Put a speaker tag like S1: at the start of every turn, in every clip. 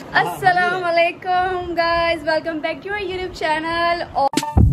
S1: अस्सलाम वालेकुम guys, welcome back to my YouTube channel. और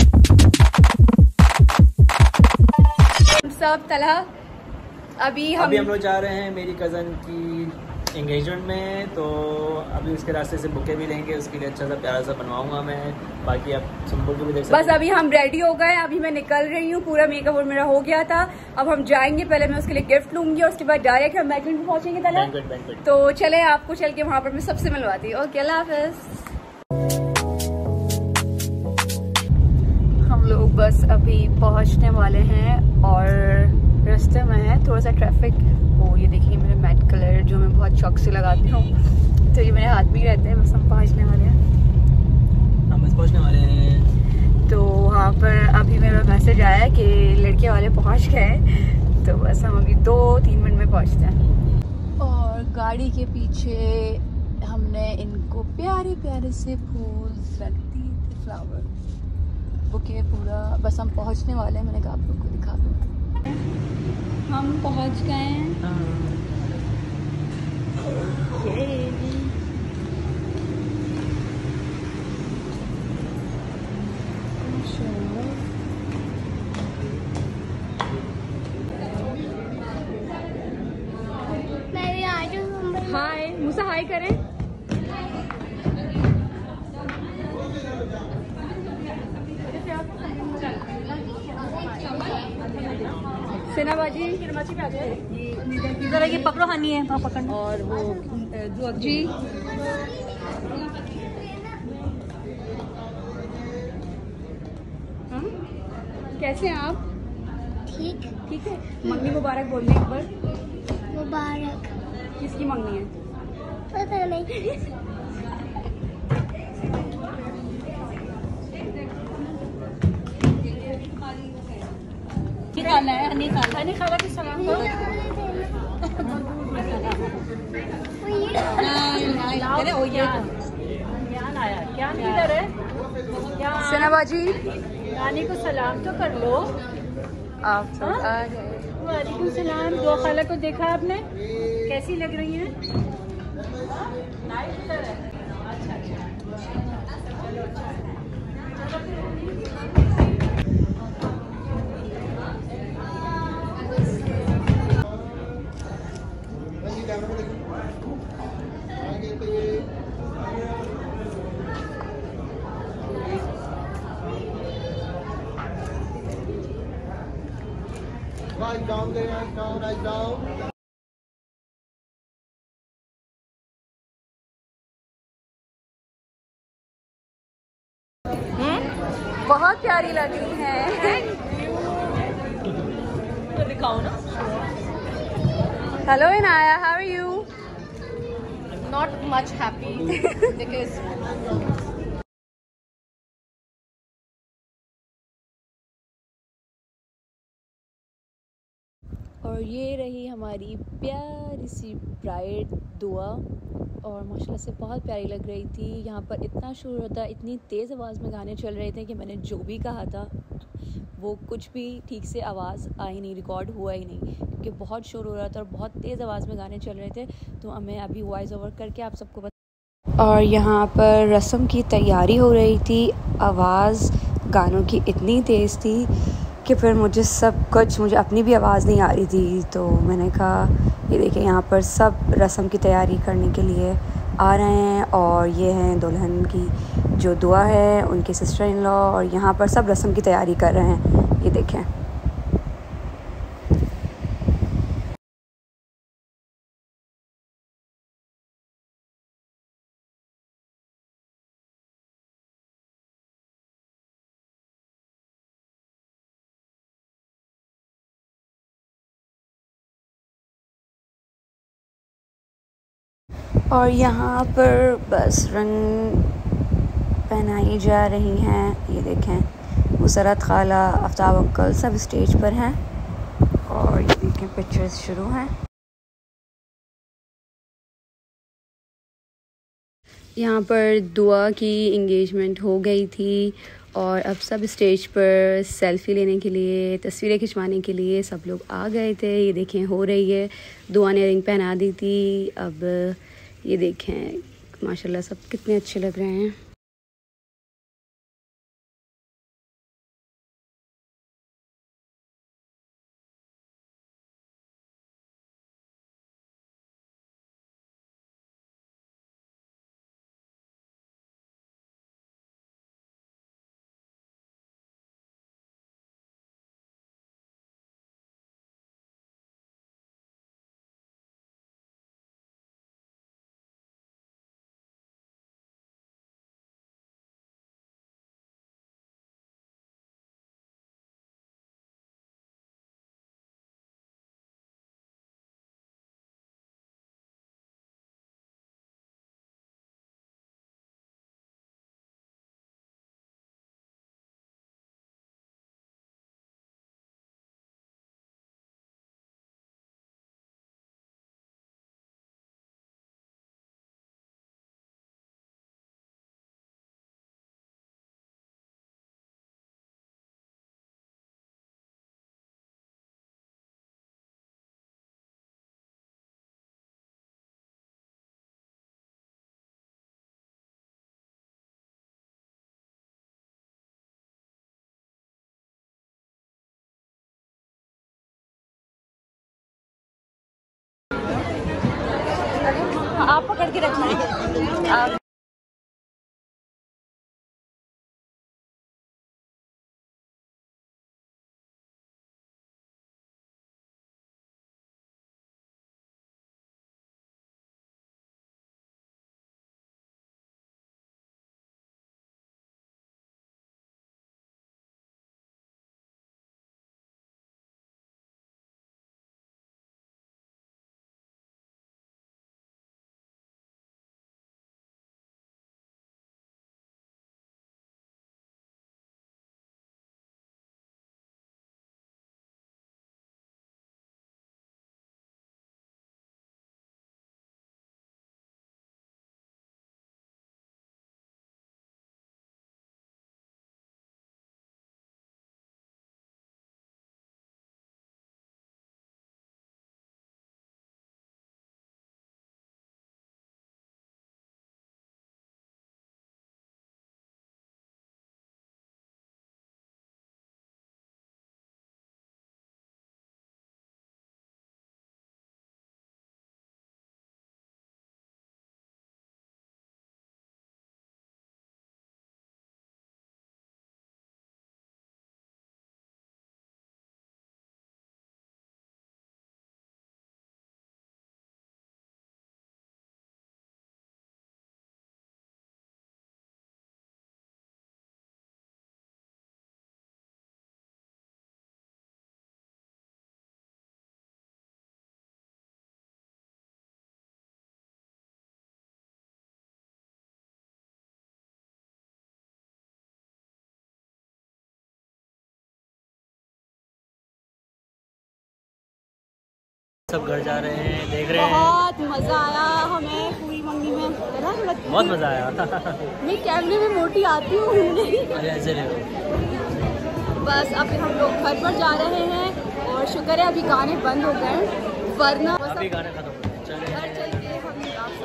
S1: सब तला अभी हम
S2: लोग जा रहे हैं मेरी कज़न की एंगेजमेंट में, तो अभी उसके रास्ते से बुके भी लेंगे। उसके लिए अच्छा सा प्यारा सा बनवाऊंगा मैं। बाकी आप सिंपल को भी देख सकते हैं।
S1: बस अभी हम रेडी हो गए, अभी मैं निकल रही हूँ, पूरा मेकअप और मेरा हो गया था। अब हम जाएंगे, पहले मैं उसके लिए गिफ्ट लूंगी और उसके बाद डायरेक्ट हम बैंक्वेट में पहुंचेंगे तला। तो चले आपको चल के वहाँ पर मैं सबसे मिलवाती हूँ। ओके, अल्लाह हाफिज। हम लोग बस अभी पहुँचने वाले हैं और रास्ते में है थोड़ा सा ट्रैफिक। वो ये देखिए मेरे मैट कलर जो मैं बहुत शौक से लगाती हूँ, तो ये मेरे हाथ भी रहते हैं। बस हम पहुँचने वाले हैं,
S2: हम बस पहुँचने वाले हैं।
S1: तो वहाँ पर अभी मेरा मैसेज आया कि लड़के वाले पहुँच गए, तो बस हम अभी 2-3 मिनट में पहुँचते हैं। और गाड़ी के पीछे हमने इनको प्यारे प्यारे से फूल रख दिए थे, फ्लावर बुके पूरा। बस हम पहुँचने वाले हैं, मैंने कहा आप लोग को दिखा दूँ। हम पहुँच गए हैं। हाय मुझसे हाय करें। सेना बाजी
S3: इधर ये पकड़ो, हनी है पकड़।
S1: और वो जी कैसे हैं आप?
S4: ठीक
S1: ठीक है। मंगनी मुबारक बोलने एक बार।
S4: मुबारक।
S1: किसकी मंगनी है?
S4: पता नहीं।
S3: खाना है, हनी खाना, हनी खाना किस सलाम को? क्या किधर है?
S1: सेना बाजी
S3: नानी को सलाम तो कर लो।
S1: आप सब आ गए।
S3: वालेकुम सलाम। दो खाला को देखा आपने, कैसी लग रही हैं? अच्छा अच्छा, चलो अच्छा।
S5: Right down there, right down.
S1: बहुत प्यारी लग रही हैं।
S3: तो दिखाओ ना।
S1: Hello Inaya, how are you?
S3: Not much happy because
S1: और ये रही हमारी प्यारी सी ब्राइड दुआ, और माशाल्लाह से बहुत प्यारी लग रही थी। यहाँ पर इतना शोर होता, इतनी तेज़ आवाज़ में गाने चल रहे थे कि मैंने जो भी कहा था वो कुछ भी ठीक से आवाज़ आई नहीं, रिकॉर्ड हुआ ही नहीं, क्योंकि बहुत शोर हो रहा था और बहुत तेज़ आवाज़ में गाने चल रहे थे। तो हमें अभी वॉइस ओवर करके आप सबको और यहाँ पर रस्म की तैयारी हो रही थी। आवाज़ गानों की इतनी तेज़ थी कि फिर मुझे अपनी भी आवाज़ नहीं आ रही थी। तो मैंने कहा ये देखिए यहाँ पर सब रस्म की तैयारी करने के लिए आ रहे हैं, और ये हैं दुल्हन की जो दुआ है, उनके सिस्टर इन लॉ, और यहाँ पर सब रस्म की तैयारी कर रहे हैं। ये देखें। और यहाँ पर बस रंग पहनाई जा रही हैं। ये देखें, मुसरत खाला, आफ्ताब अंकल सब स्टेज पर हैं, और ये देखें पिक्चर्स शुरू हैं। यहाँ पर दुआ की इंगेजमेंट हो गई थी और अब सब स्टेज पर सेल्फ़ी लेने के लिए, तस्वीरें खिंचवाने के लिए सब लोग आ गए थे। ये देखें हो रही है, दुआ ने रिंग पहना दी थी। अब ये देखें
S6: माशाल्लाह सब कितने अच्छे लग रहे हैं। आप पकड़ के रखना।
S2: सब घर जा रहे हैं, देख रहे हैं।
S6: बहुत मज़ा आया हमें पूरी मंडी में, है ना?
S2: बहुत मज़ा आया।
S6: मैं कैमरे में मोटी आती हूँ।
S2: अरे ऐसे नहीं हो।
S6: बस अब हम लोग घर पर जा रहे हैं और शुक्र है अभी गाने बंद हो गए, वरना
S2: अभी गाने खत्म हो गए। चलिए
S6: घर चल के हम आप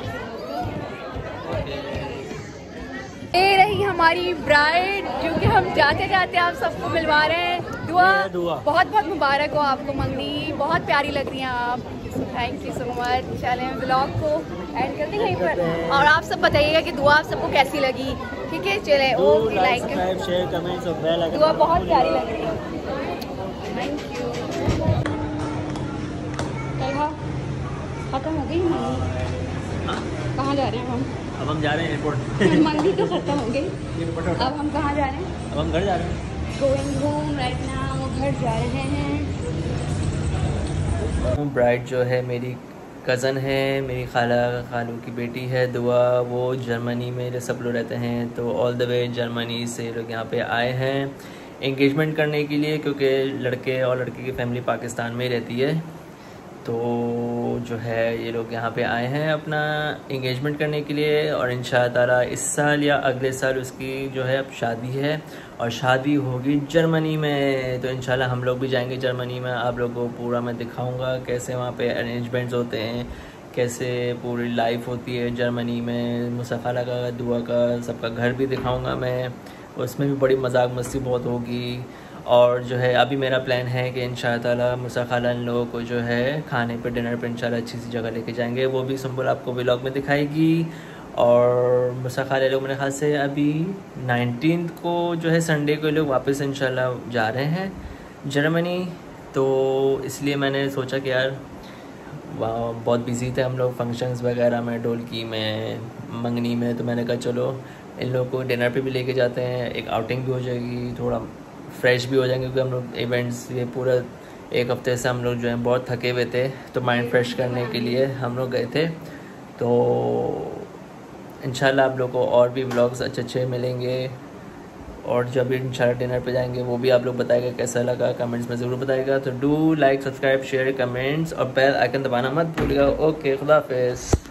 S6: ये रही हमारी ब्राइड, जो कि हम जाते जाते आप सबको मिलवा रहे हैं। दुआ बहुत बहुत मुबारक हो आपको मंगनी, बहुत प्यारी लग रही हैं आप। Thank you so much. चलें ब्लॉग को एंड करते हैं यहीं पर, और आप सब बताइएगा कि दुआ आप सबको कैसी लगी। ठीक है, चले ओके, लाइक
S2: शेयर कमेंट्स और बेल आइकन।
S6: दुआ बहुत प्यारी लग रही है। Thank you. खत्म हो गई मंगनी, कहाँ जा रहे हैं हम?
S2: अब हम जा रहे हैं एयरपोर्ट।
S6: मंगनी तो खत्म हो गई, अब हम कहाँ जा रहे हैं?
S2: अब हम घर जा रहे हैं।
S6: गोइंग होम राइट नाउ, घर जा रहे हैं।
S2: ब्राइड जो है मेरी कज़न है, मेरी खालू की बेटी है दुआ, वो जर्मनी में सब लोग रहते हैं, तो ऑल द वे जर्मनी से लोग यहाँ पे आए हैं एंगेजमेंट करने के लिए, क्योंकि लड़के और लड़की की फैमिली पाकिस्तान में रहती है। तो जो है ये लोग यहाँ पे आए हैं अपना एंगेजमेंट करने के लिए, और इंशाअल्लाह ताला इस साल या अगले साल उसकी जो है अब शादी है, और शादी होगी जर्मनी में। तो इंशाल्लाह हम लोग भी जाएंगे जर्मनी में, आप लोगों को पूरा मैं दिखाऊंगा कैसे वहाँ पे अरेंजमेंट्स होते हैं, कैसे पूरी लाइफ होती है जर्मनी में, मूसा खाला का, दुआ का, सबका घर भी दिखाऊंगा मैं। उसमें भी बड़ी मजाक मस्ती बहुत होगी। और जो है अभी मेरा प्लान है कि इंशाअल्लाह ताला मूसा खाला इन लोगों को जो है खाने पे, डिनर पे इंशाअल्लाह अच्छी सी जगह लेके जाएंगे। वो भी सुंबुल आपको व्लॉग में दिखाएगी। और मूसा खाला लोग मेरे ख्याल से अभी 19 को जो है संडे को लोग वापस इंशाअल्लाह जा रहे हैं जर्मनी। तो इसलिए मैंने सोचा कि यार बहुत बिजी थे हम लोग फंक्शंस वगैरह में, ढोलकी में, मंगनी में, तो मैंने कहा चलो इन लोगों को डिनर पे भी लेके जाते हैं, एक आउटिंग भी हो जाएगी, थोड़ा फ्रेश भी हो जाएंगे, क्योंकि हम लोग इवेंट्स ये पूरा एक हफ्ते से हम लोग जो है बहुत थके हुए थे, तो माइंड फ्रेश करने के लिए हम लोग गए थे। तो इंशाल्लाह आप लोग को और भी व्लॉग्स अच्छे मिलेंगे। और जब इंशाल्लाह डिनर पे जाएंगे वो भी आप लोग बताएगा कैसा लगा, कमेंट्स में ज़रूर बताएगा। तो do like, subscribe, share, comments और बेल आइकन दबाना मत भूलिएगा। ओके, खुदा हाफिज़।